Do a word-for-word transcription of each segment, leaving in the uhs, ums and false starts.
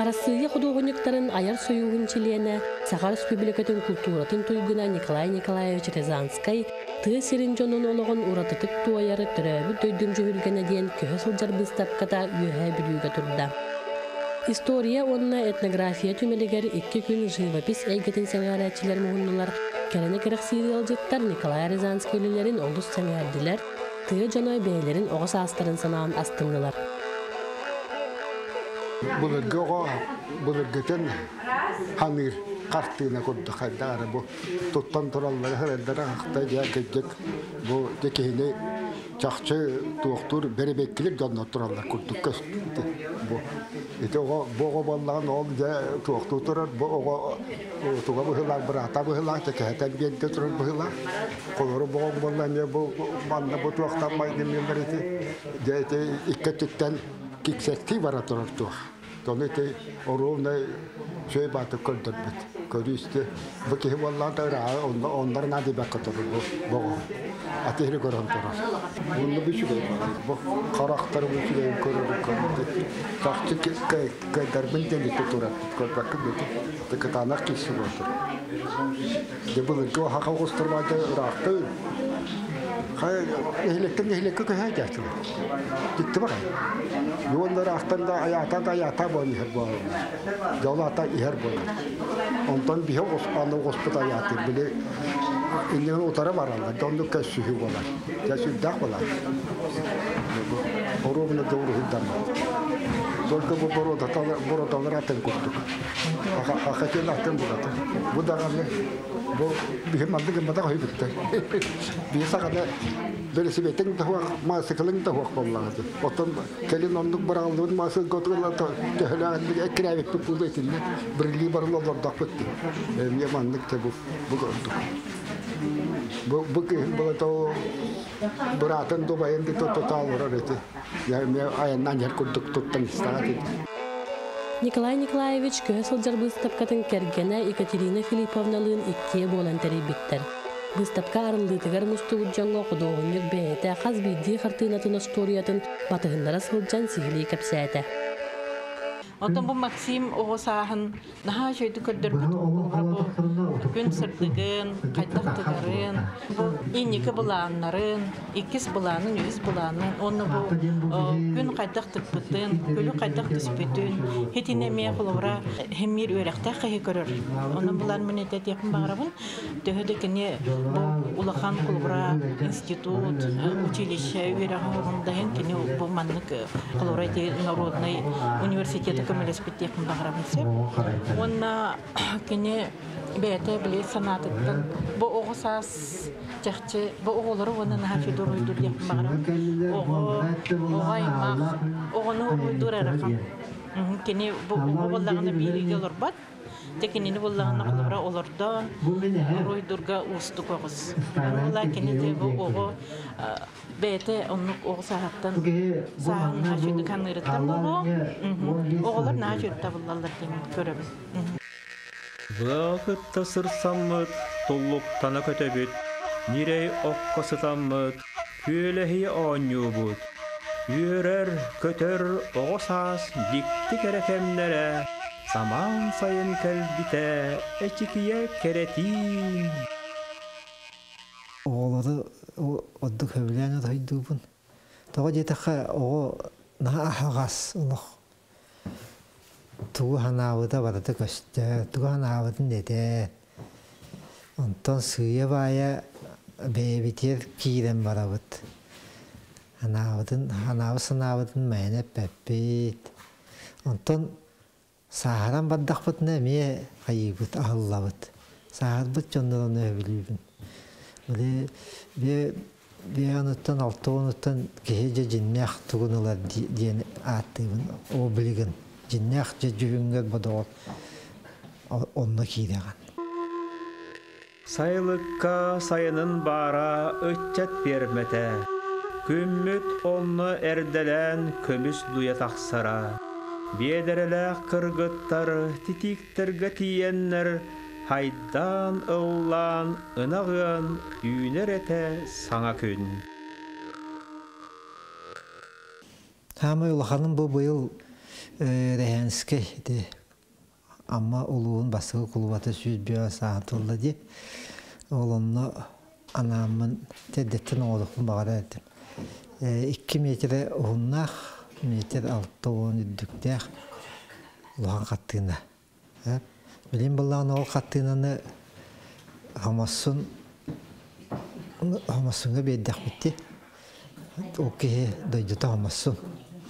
Арасыйы художниктарын аяр союгун чилиэне Сахар Республикатын культуратын туйгуна Николай Николаевич Рязанскай тыа сирин жонун ологон уратытык туаяры төрөбү дөйдүм жүгүргене диен көһө сылжар быстапката үөһэ билүүгө турда. История онна этнография түмелегер икки күн живопись эйгетин сәңәрәтчилер муһуннулар кәләне керек сириалжыттар Николай Рязанский үлелерин олус сәңәрдилер, тыа жоной бәйлерин оғыс астарын санаан астыңылар. Булырга булыргытын хамир картина курды хайдары бу туттан тураллар хәрәлдәр хакта ягыгык бу декене чакчы доктор беребеккилер жанна тураллар курдык бу ите ого бого баллаган ол да доктор турар бу ого туга быһылар брата быһылар текәтән генте турар быһылар колору бого баллар не бу манна бу доктор майны мендерите дете иккеттен киксәти бара турар тух тонете оровна шөй баты көрдөрбүт көрүстө быки баллар тара ондар нади бакытыр бу бого атери көрөн турар бунду бишүгө бу карактар бишүгө көрөрү көрдү такчы кай кайдарбын дени турар көрбөккө бит текатанак кисип отур дебул го хака гостурмада ракты хай электен элекке көһә жаштыр дикте бар юллар астында аята да аята болмый бу жолата ихер бул онтон бихе оспанды госпиталь аяты биле иннен утара баралар дондук көсү болар жашы дак болар оробна дөрү хидан только бу борода борода ратен куттук аха ахатен аттен булат бу даганы бу бихе мандыгы мада кой битте бисагада береси бетен тахва масыкылын тахва боллагы отон келин ондук баралдын масы готула төһләгән экрәбек бу бетинне бирли барлар дак битте эмне мандык те бу бу бу бу бу то братын добаен де тотал рарете я мне аяннан яр курдук туттан стати Николай Николаевич көсөлжар быстапкатын кергене Екатерина Филипповналын икке болан теребиттер. Быстапка арылдытыгар мустугут жоңго кудооннук бээте каз бидди хартыынатын историятын батыгыннара сылжан сихили кепсээте. Отон бу Максим оғысағын наға жөйді көрдірбіт оғылғы күн сырдығын, қайдақтығарын, инекі бұлағынларын, иккіс бұлағының, үйіз бұлағының, оны бұл күн қайдақтық бұтын, көлі қайдақ түспетін, хетіне мей құлығыра хеммер өріқті қайы көрір. Оны бұлан мінеті текін бағырабын, төхедікіне бұл ұлақан құлығыра институт, училище өріғын орындайын, кені бұл маннық құлығыра народный университеті көмелес биттекін бағырабын. Онна кені бәйті біле санатыттың бұл оғысас жақчы, бұл оғылары оны наға федор ойдыр декін бағырабын. Оғаймақ, оғыны ойдыр әріқам. Кені бұл оғылағыны бейрейді олар бат. Текенені болағына қолыра олардан ойдырға ұсты қоғыз. Ола кені де бұл оғы бәйті онық оғы сағаттан сағын ғашуды қанырыттан болу, оғылар наға жүрді бұлалар деймін көріміз. Вақытта сырсаммыд, толлуқтана көтөбіт, нирей оққасытаммыд, көләхи оңю бұд. Үйерер, көтөр, оғысас, дикті кәрәкемнәрі, саман сайын кәлбіте, әчікие кәрәтін. Оғылары отдық өвіләні дайдубын. Тоға жетіққа оғы наға ағас ұлық. Туғы ханауыда барады көсті, туғы ханауыдың деді. Онтон сүйе бая бәйбетер кейден барабыд. Ханауы сынауыдың мәйінеп бәппейд. Онтон сағаран бардақ бұдына ме қайыбыд, ағыллабыд. Сағар бұд жонларын өвілейбін. Бе ануттан алты онуттан кеже жиннях тугунулар диен аттыбын, о билигин. Жиннях же жүгүнгер бодол онны кийдеган. Сайлыкка сайынын бара өтчет бермете. Күммүт онны эрделен көмүс дуя тақсара. Бедереле кыргыттар титиктерге тиеннер хайдан ыллан ынағын үйнер ете саңа күн. Хамы улаханым бұл бұйыл Рәйәнске amma uluğun basığı kulubata süz bir saat oldu diye. Oğlumla anamın teddettin oğlukun bağırı ettim. İki metre oğunnak, metre altta oğun üddükdek uluğun kattığında. Bileyim bullağın oğul kattığında Hamas'ın Hamas'ın'a bir eddek bitti. O ki doyduta Hamas'ın.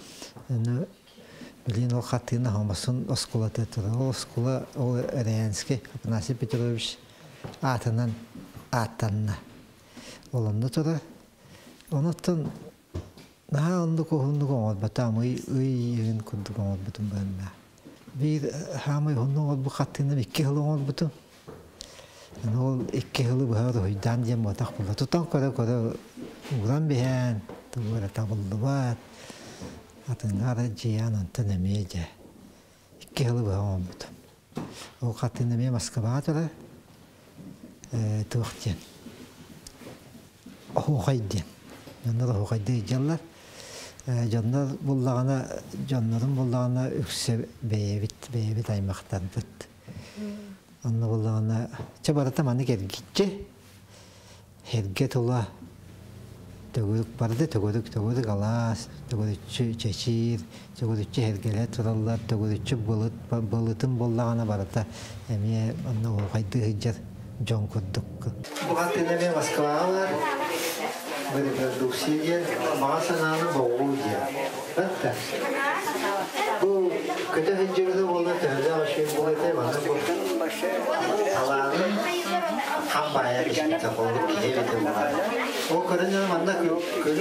Bileyim oğul kattığında Hamas'ın oskula tetiri. O oskula o Erenski, Apnasi Petrovich atından attanına. Olandı tura. Onuttan naha ondu kohundu koğud batam uy uyun kundu koğud batum bana. Bir hamay hondu koğud bu kattığında iki hılı koğud batum. O iki hılı bu hılı huydan diye muatak buldu. Tutan kada kada uğran bihen. Tuvara tabuldu bat. Atınlara ciyan ontan emeyece. İki hılı bu hılı batum. O kattığında emeye Moskva tura. Tuğçen. Hoğaydı. Yanlar hoğaydı canlar. Canlar bullağına, canların bullağına ükse beyevit, beyevit aymaktan bit. Anna bullağına çabarata manı gergitçe. Herget ola. Tögülük bardı, tögülük, tögülük alas, tögülükçü çeşir, tögülükçü hergeler turallar, tögülükçü balıt, balıtın bullağına barata. Emiye anna hoğaydı hıcar. John Kuduk. Bukan tindakan Moskva var. Berproduksi bahasa nama bau dia. Betul. Bu kita hijau tu boleh terjadi asyik boleh tu mana pun. Alam hamba ya kita boleh kiri tu mana. Oh kerana mana tu kiri.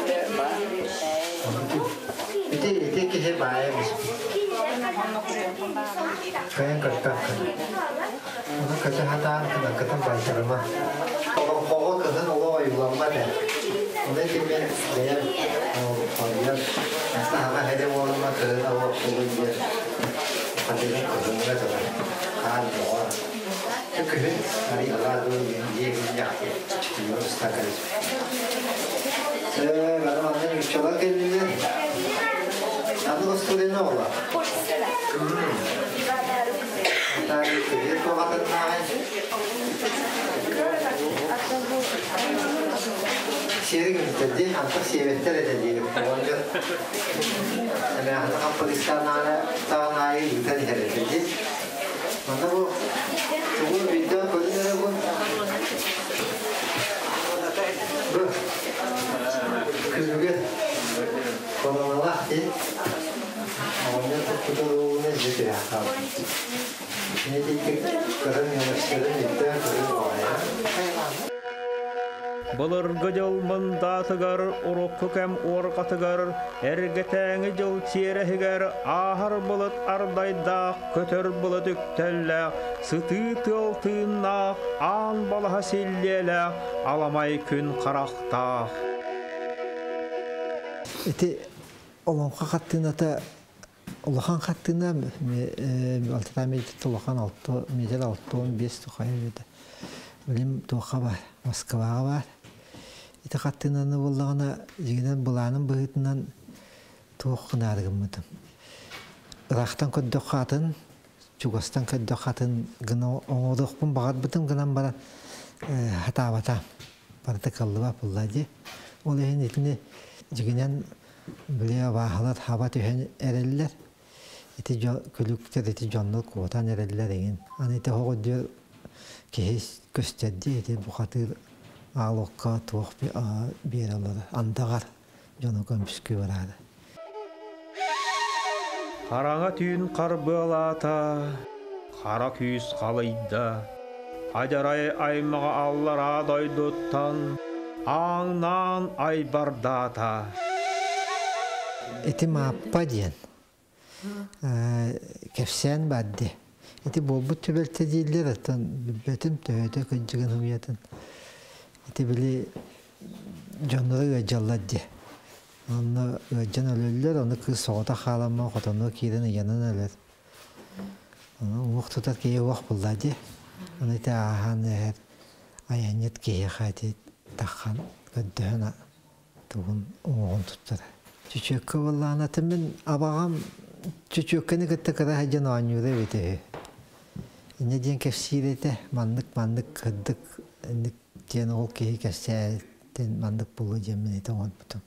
Itu itu kiri bayar. Kaya kerja kerja. Ona kejahatan kena kena baca rumah. Kalau kalau kena orang yang lama deh. Ona kita dia oh dia masa apa ada orang lama kena awak perlu dia. Padahal kena kena tu kan doa. Jadi hari Allah tu dia dia dia setakat. Saya kalau mana bicara ke dia, aku mesti dia nak lah. Tadi dia tu kata naik. Siapa yang jadi hantar siapa yang jadi orang. Ada hantar polis tanah tanah naik itu dia jadi. Mana bu? Tuh video polis ada bu. Bu. Kemudian kalau malah ini awalnya terputusnya jadi apa? Ini titik kerana yang masih itu kerana Bulur gıcıl mındatıgar, urukku kem orqatıgar, ergetəңi jıl çerehigar, ahar bulut ardayda, kötör bulut üktəllä, sıtı tıltığına, an balaha sillele, alamay gün qaraqta. Iti olonqa qattığında da Ulahan qattığında altı tane ulahan altı, mezel altı on beş tuqaydı. Bilim tuqa var, Moskva var. Iti qattığında bullağına jigiden bulanın bıhıtından tuqın argımıdım. Irak'tan köddük qatın, Çugastan köddük qatın gına oğuduqpun bağat bıtım gınan bara hata bata. Barıda kallı var bulladı. Olayın etini jigiden bile vahalat hava tühen ereller. Iti külükler iti canlı kuatan ereller egin. Ani iti hoğu diyor ki gösterdi iti bu katır ağlıqqa tuğ bir aladı. Andağar canı kömpüskü varadı. Qarаңа tüyün qarby alata, qara küs qalayda. Ajaray aymağa allara doyduttan, ağnan ay bardata. Iti mappa diyen. Kefsen baddi. Iti bolbu tübelte değiller atan betim tövede kıncıgın hümiyatın. Iti bili canları gacalladdi. Onu gacan ölürler, onu kız soğuda xalama, qotonu kirin yanın ölür. Onu uğuk tutar ki uğuk bulladı. Onu iti ahan eğer ayanyet ki xati taqqan göddüğün tuğun uğun tuttur. Çüçükü vallahi anlatımın abağam çüçükkeni kıttı kadar hacın oynuydu biti. Инне ден кепсирете маннык маннык кырдык ник ден ол кеһи кепсәтен маннык булу ден ите он бутум.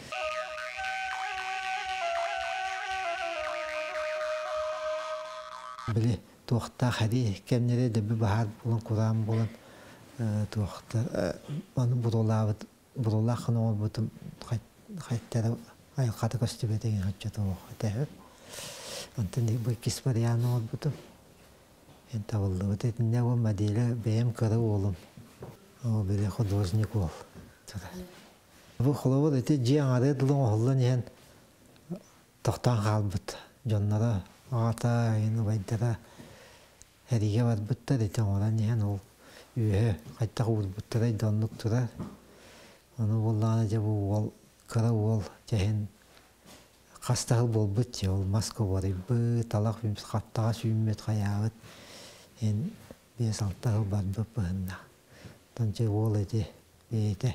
Биле туохта хади кемнере де бахар булын курам булын туохта аны бурулабыт бурула хана ол бутум хайтта айылкаты көстүбе деген хатча тоох тәһә. Антын бу киспарияны ол бутум. Эн тавылды вот это не वो модель бэм кара олом. О бере художник ол. Бу холовод эти жиаңары дылың оллан ен тоқтан қалбыт. Жоннара ата ен байдара әриге бар бутта дете олан ен ол үйе қайтта қуыр буттара донлук тура. Оны болланы же бу ол кара ол жахен қастағы болбыт же ол Москва бары бы талақ бимс қаттаға сүймет қаябыт. En biasalta бар бапына. Танчы ол эти бейте.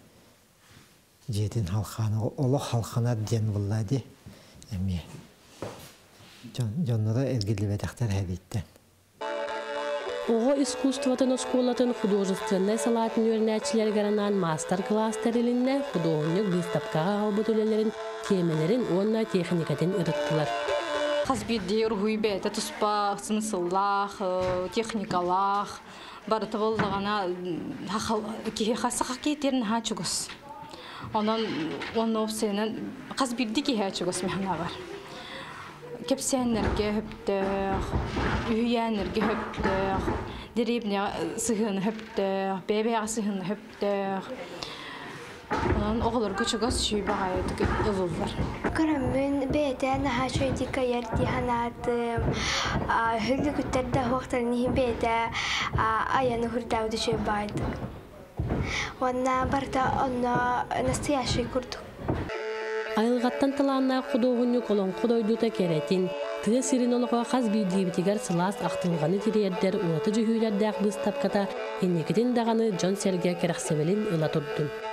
Жетин халқаны, олы халқына ден болады. Эми. Жоннора эргилі бәтәқтер әбейттен. Оғы искусствотын осколатын художественный салатын өрнәтчілер гаранан мастер-класстер илинне художник выставкаға албыт өлелерін, темелерін, онна техникатын ырыттылар. Хазбидди ургуйбет, это спа смысллах, техникалах, баратовол дагана хахал ки хасаха кетерин хачугус. Онан онно сенен хазбидди ки хачугус мехна бар. Кепсеннерге хөптөх, үйәнерге хөптөх, деребне сыгын хөптөх, бебе сыгын хөптөх. Onun oğulları küçüğüz şey bağaydı yıllar. Kırımın beyden ha şöyle kayar dihanadım. Hülü kütlerde hoşlanıyor beyde ayağını hurdavdı şey bağaydı. Ona barda ona nastiyaşı kurdu. Ayılgattan talanna kudoğunu kolon kudoyduta keretin. Tığ sirin oluğa qaz bildiğibitigar sılas aqtılğanı tiriyerder uğratıcı hüylerdağ bız tapkata enneketin dağını John Serge kereksebelin ıla turdun.